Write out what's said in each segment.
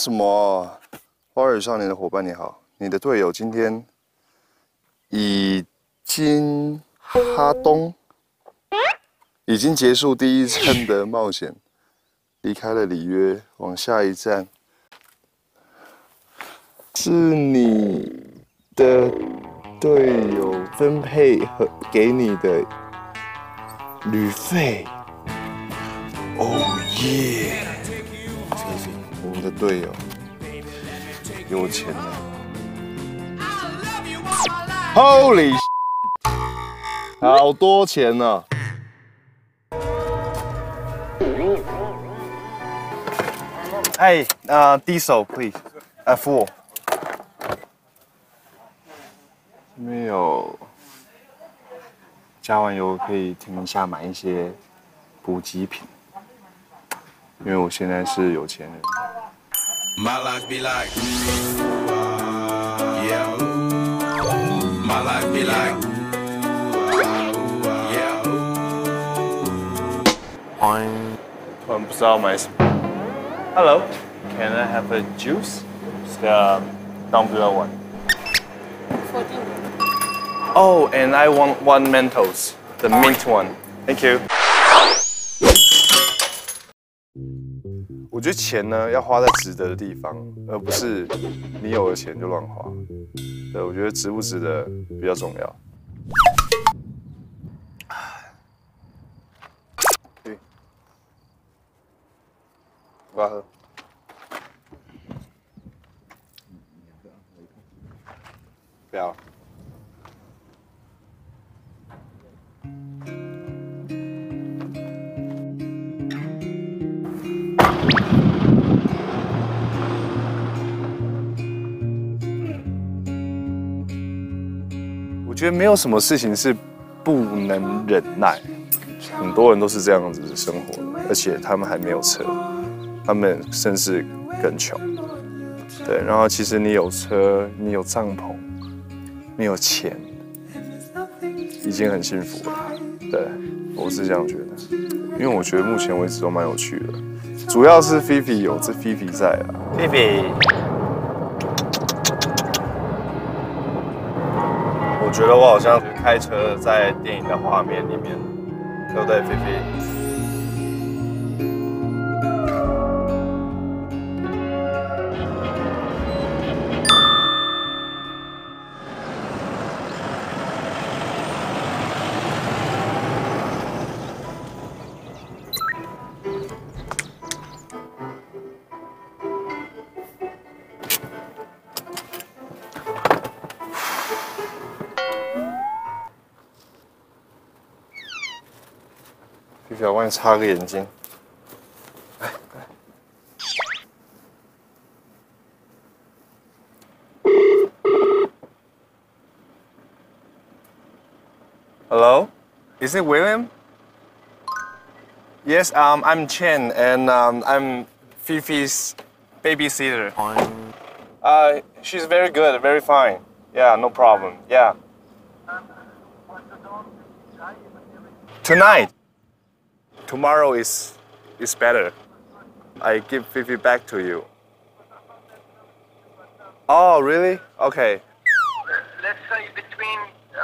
什么？花儿与少年的伙伴你好，你的队友今天已经哈东，已经结束第一站的冒险，离开了里约，往下一站。是你的队友分配和给你的旅费。哦耶！我们的队友有钱了。Holy， 好多钱呢！哎，diesel please， full。这边有加完油可以停一下买一些补给品，因为我现在是有钱人。My life be like, yeah. My life be like, yeah. 突然不知道买什么。Hello, can I have a juice? The down below one. 14. Oh, and I want one Mentos, the mint one. Thank you. 我觉得钱呢要花在值得的地方，而不是你有了钱就乱花。对，我觉得值不值得比较重要。对，我要喝。不要。我觉得没有什么事情是不能忍耐，很多人都是这样子生活的，而且他们还没有车，他们甚至更穷。对，然后其实你有车，你有帐篷，你有钱，已经很幸福了。对，我是这样觉得，因为我觉得目前为止都蛮有趣的，主要是菲菲有这菲菲在啊。菲菲。我觉得我好像开车在电影的画面里面，对不对，菲菲？菲菲，我帮你擦个眼睛。Hello, is it William? Yes, I'm Chen, and I'm Fifi's babysitter. She's very good, very fine. Yeah, no problem. Yeah. Tonight. Tomorrow is better. I give Fifi back to you. Oh, really? Okay. Let's say between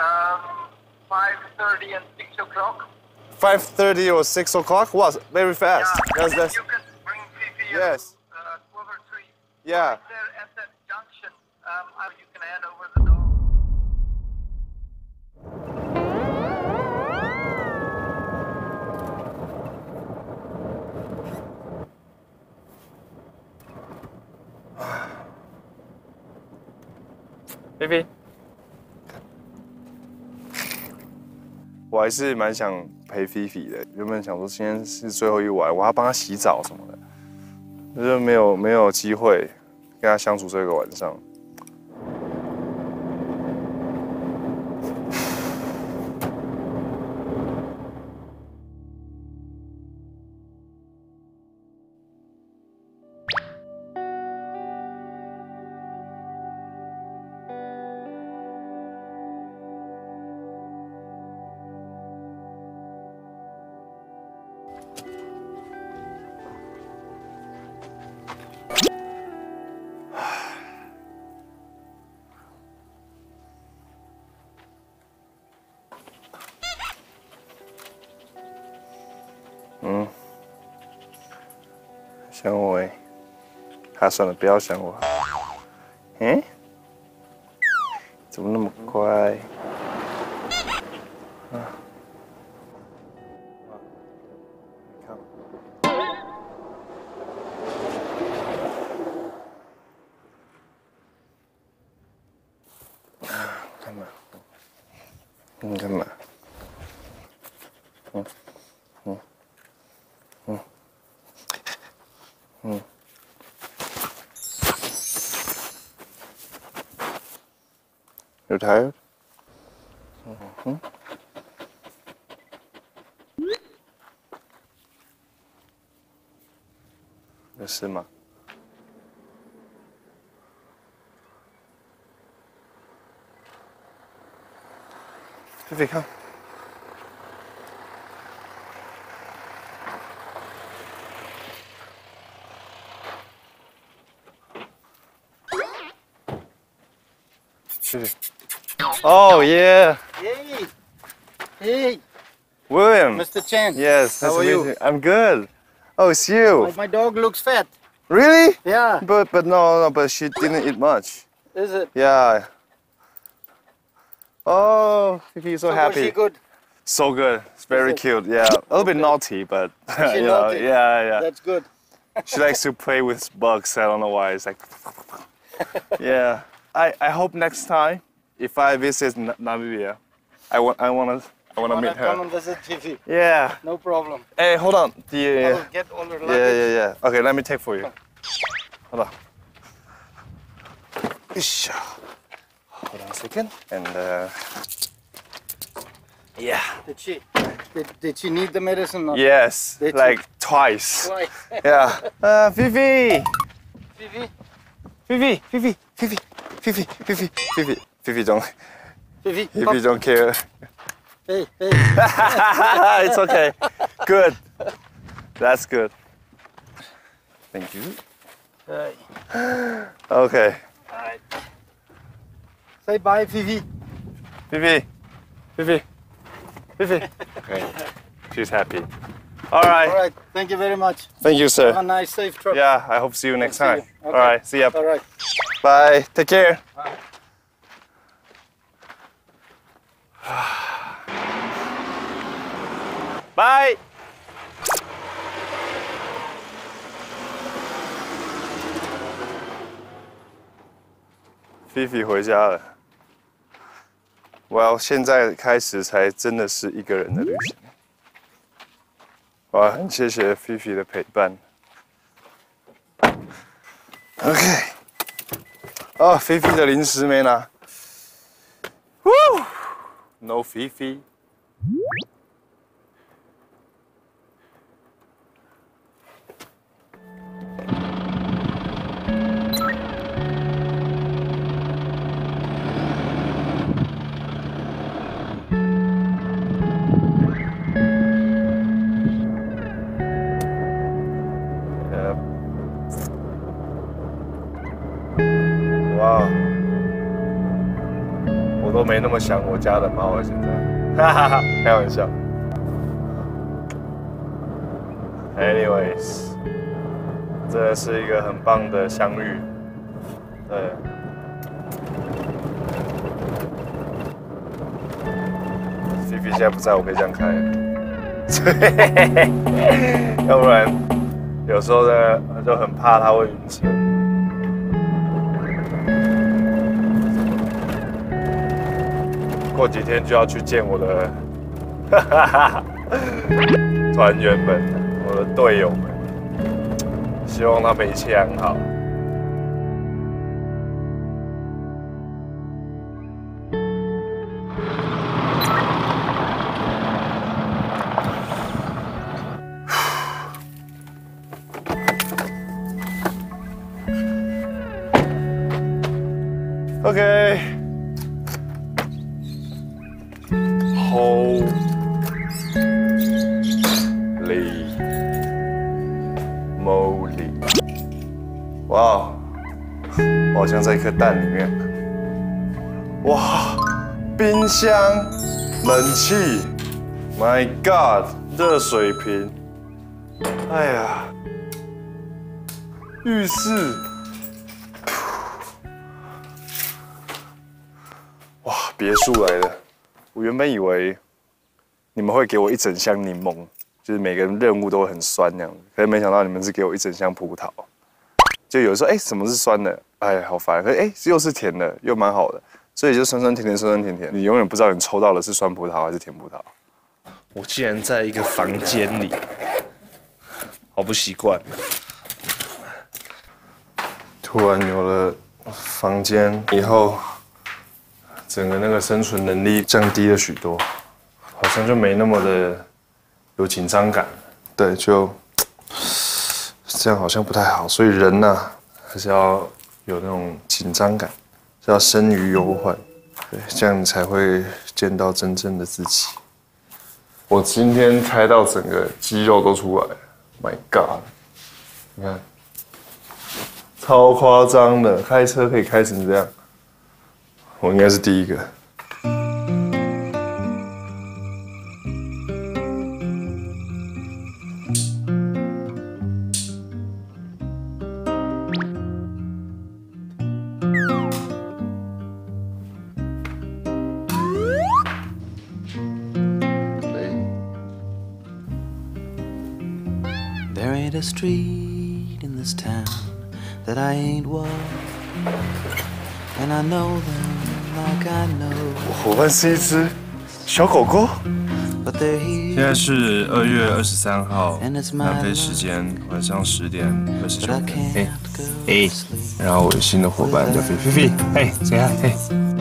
5:30 and 6 o'clock. 5:30 or 6 o'clock? What? Very fast. Yeah, That's... You can bring Fifi Yes. 12 or 3. Yeah. Right there at that junction, you can hand over the dog. 菲菲，我还是蛮想陪菲菲的。原本想说今天是最后一晚，我要帮她洗澡什么的，就是没有机会跟她相处这个晚上。 想我哎，算了，不要想我。嗯？怎么那么乖？啊！你看。干嘛？你干嘛？You're tired? 有事吗？菲菲看。菲菲。Oh yeah. Hey, hey, William. Mr. Chen. Yes. How nice are to you? meet I'm good. Oh, it's you. My dog looks fat. Really? Yeah. But no, but she didn't eat much. Is it? Yeah. Oh, Fifi's so Was happy. she good? So good. It's very it? cute. Yeah. A little bit naughty, but she you know, naughty? yeah. That's good. She likes to play with bugs. I don't know why. It's like, yeah. I hope next time, if I visit Namibia, I wanna Wanna meet come her. and visit Fifi? Yeah. No problem. Hey, hold on. I'll get all her luggage. Yeah. Okay, let me take for you. Hold on. Isha. Hold on a second. And yeah. Did she need the medicine? Or Yes, Did like you? twice. Why? Yeah. Fifi. Fifi? Fifi don't Fifi? don't care. Hey. It's okay. Good. That's good. Thank you. Hey. Okay. All right. Say bye, Fifi. Fifi. Great. She's happy. All right. All right. Thank you very much. Thank you, Have a sir. nice, safe trip. Yeah, I hope to see you next see time. you. All Okay. right. See ya. All right. Bye. Take care. Bye. Fifi 回家了。Well， 现在开始才真的是一个人的旅行。哇，很谢谢 Fifi 的陪伴。OK。哦，Fifi 的零食没拿。No Fifi。哇，我都没那么想我家的猫了，现在，哈哈哈，开玩笑。Anyways， 这是一个很棒的相遇，对。Fifi 现在不在，我可以这样开，要不然有时候呢就很怕它会晕车。过几天就要去见我的团员们，我的队友们，希望他们一切安好。OK。Holy， moly！ 哇，我好像在一颗蛋里面。哇，冰箱、冷气 ，My God， 热水瓶。哎呀， 浴室，哇，别墅来的。我原本以为你们会给我一整箱柠檬，就是每个人任务都会很酸那样，可是没想到你们是给我一整箱葡萄。就有时候，什么是酸的？哎，好烦。可是，又是甜的，又蛮好的，所以就酸酸甜甜，酸酸甜甜。你永远不知道你抽到的是酸葡萄还是甜葡萄。我竟然在一个房间里，好不习惯。突然有了房间以后，整个那个生存能力降低了许多，好像就没那么的有紧张感。对，就这样好像不太好。所以人呐，还是要有那种紧张感，是要生于忧患，对，这样你才会见到真正的自己。我今天开到整个肌肉都出来了 ，My God！ 你看。超夸张的，开车可以开成这样，我应该是第一个。 There ain't a street in this town that I ain't walked, and I know them like I know. 我伙伴是一只小狗狗。 But they're here, 现在是2月23号， and it's my 南非时间晚上10点29 but I 分。 can't go to sleep. 然后我的新的伙伴叫菲菲，嘿，谁啊？嘿。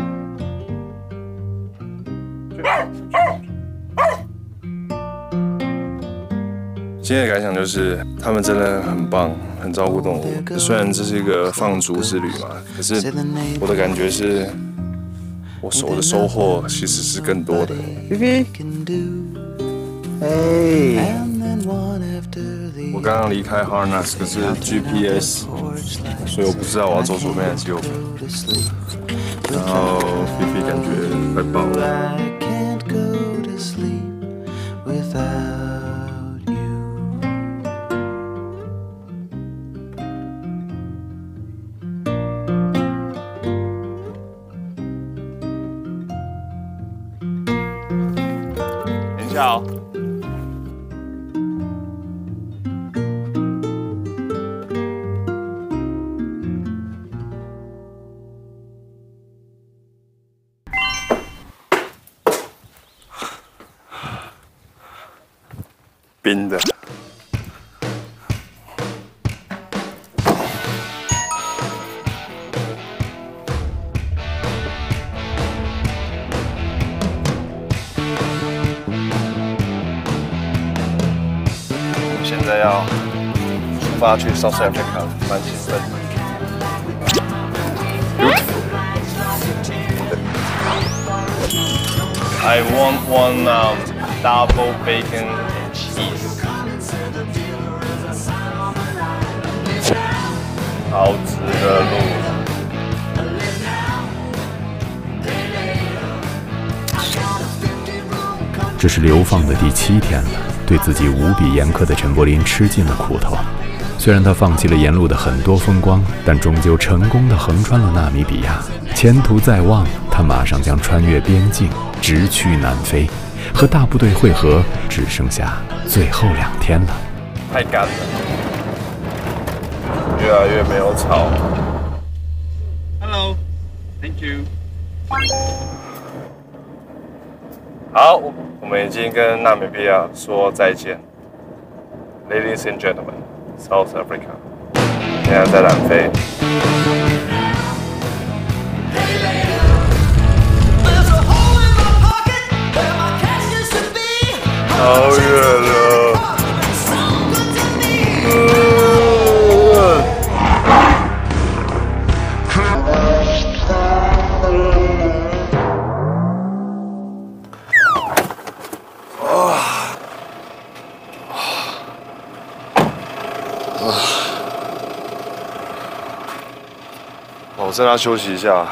今天的感想就是，他们真的很棒，很照顾动物。虽然这是一个放逐之旅嘛，可是我的感觉是，我的收获其实是更多的。菲菲， Can do, 嘿， and then one after the 我刚刚离开 Harness， 可是 GPS， porch light 所以我不知道我要走左边还是右边。 go to sleep. 然后菲菲感觉快爆了。 I can't go to sleep without you. 等一下哦。冰的。我们现在要出发去 South Africa， 蛮兴奋的。I want one double bacon and cheese. 好直的路。 这是流放的第7天了，对自己无比严苛的陈柏霖吃尽了苦头。虽然他放弃了沿路的很多风光，但终究成功地横穿了纳米比亚。前途在望，他马上将穿越边境，直趋南非。和大部队会合，只剩下最后2天了。 太干了，越来越没有草。 Hello, thank you. 好，我们已经跟纳米比亚说再见。Ladies and gentlemen, South Africa， 现在在南非。好远了。我在那休息一下。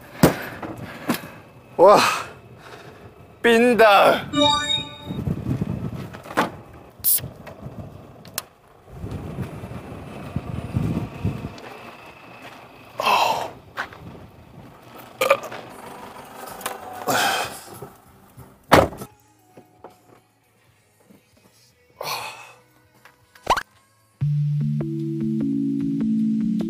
哇，冰的！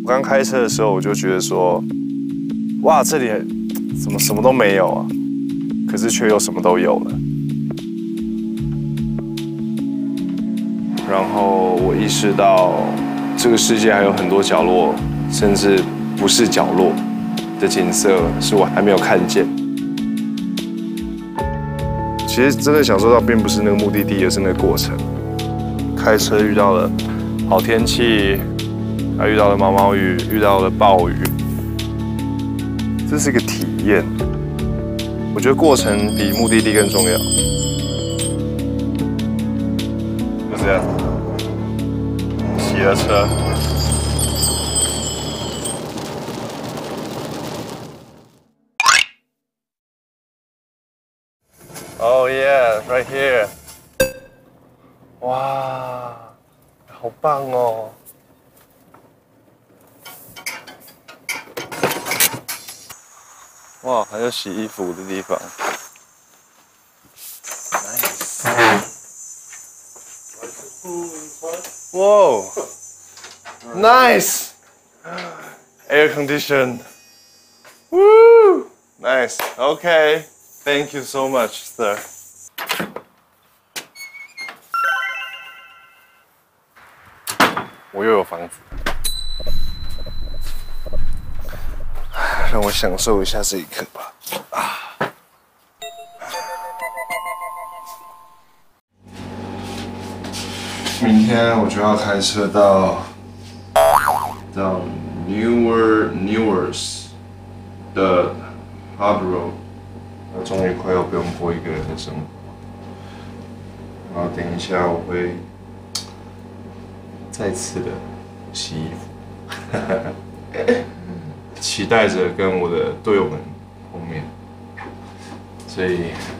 刚开车的时候，我就觉得说，哇，这里怎么什么都没有啊？可是却又什么都有了。然后我意识到，这个世界还有很多角落，甚至不是角落的景色，是我还没有看见。其实真的享受到，并不是那个目的地，而是那个过程。开车遇到了好天气，还遇到了毛毛雨，遇到了暴雨，这是一个体验。我觉得过程比目的地更重要。就这样，骑了车。Oh yeah, right here. 哇，好棒哦！哇，还有洗衣服的地方。Whoa, nice. Air conditioned. Woo, nice. Okay, thank you so much, sir. 我又有房子，让我享受一下这一刻吧。明天我就要开车到 Newers 的 Harborough， 我终于快要不用过一个人的生活。然后等一下我会再次的洗衣服，期待着跟我的队友们碰面，所以